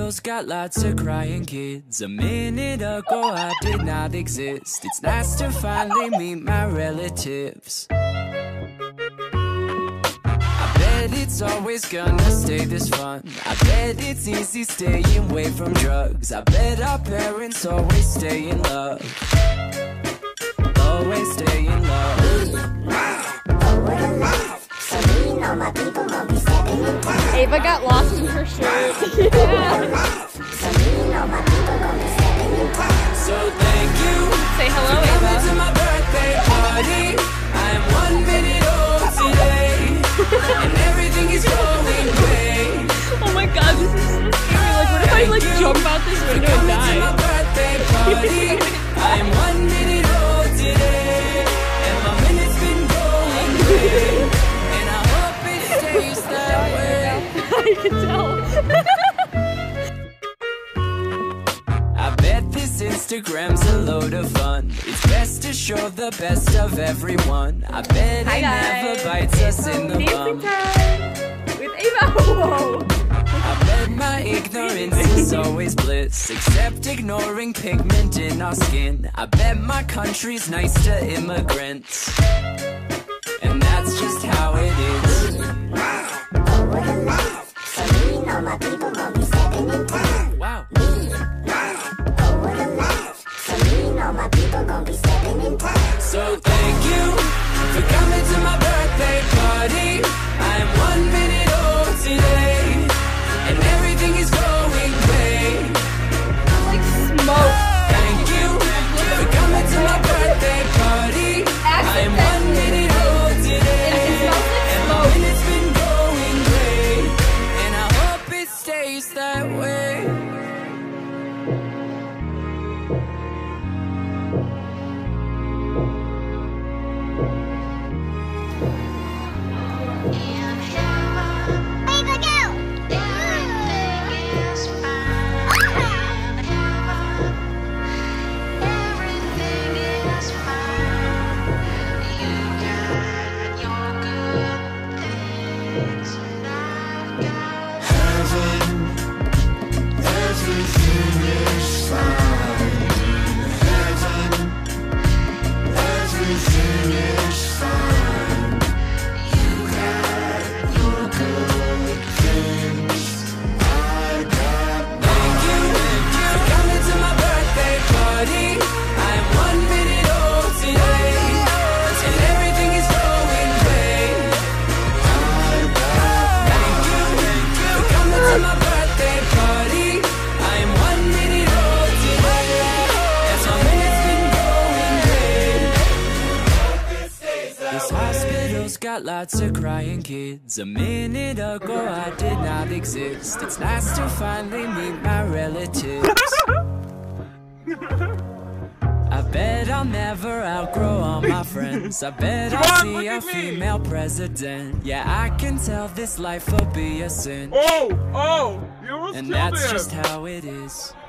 Hospitals got lots of crying kids. A minute ago I did not exist. It's nice to finally meet my relatives. I bet it's always gonna stay this fun. I bet it's easy staying away from drugs. I bet our parents always stay in love. Always stay in love. Ava got lost in her shirt. So thank you. Say hello, for coming Ava. to my birthday party. I am 1 minute old today, and everything is going great. Oh my god, this is so scary. Like, what if I like jump out this window and Coming to my die? birthday party. I am 1 minute old today, and my minute's been going great, and I hope it stays that way. I can tell. I bet this Instagram's a load of fun. It's best to show the best of everyone. I bet Hi it guys. never bites us in the bum. Dancing time with Ava. Whoa. I bet my ignorance is always bliss, except ignoring pigment in our skin. I bet my country's nice to immigrants, and that's just how it is. Wow. So thank you for coming to my birthday party. I am 1 minute old today, and everything is going great. Like smoke. Thank you for coming to my birthday party. I am 1 minute old today, and my minute's been going great, and I hope it stays that way. Got lots of crying kids. A minute ago I did not exist. It's nice to finally meet my relatives. I bet I'll never outgrow all my friends. I bet I'll see a female president. Yeah, I can tell this life will be a sin. Oh, you almost And killed that's him. just how it is.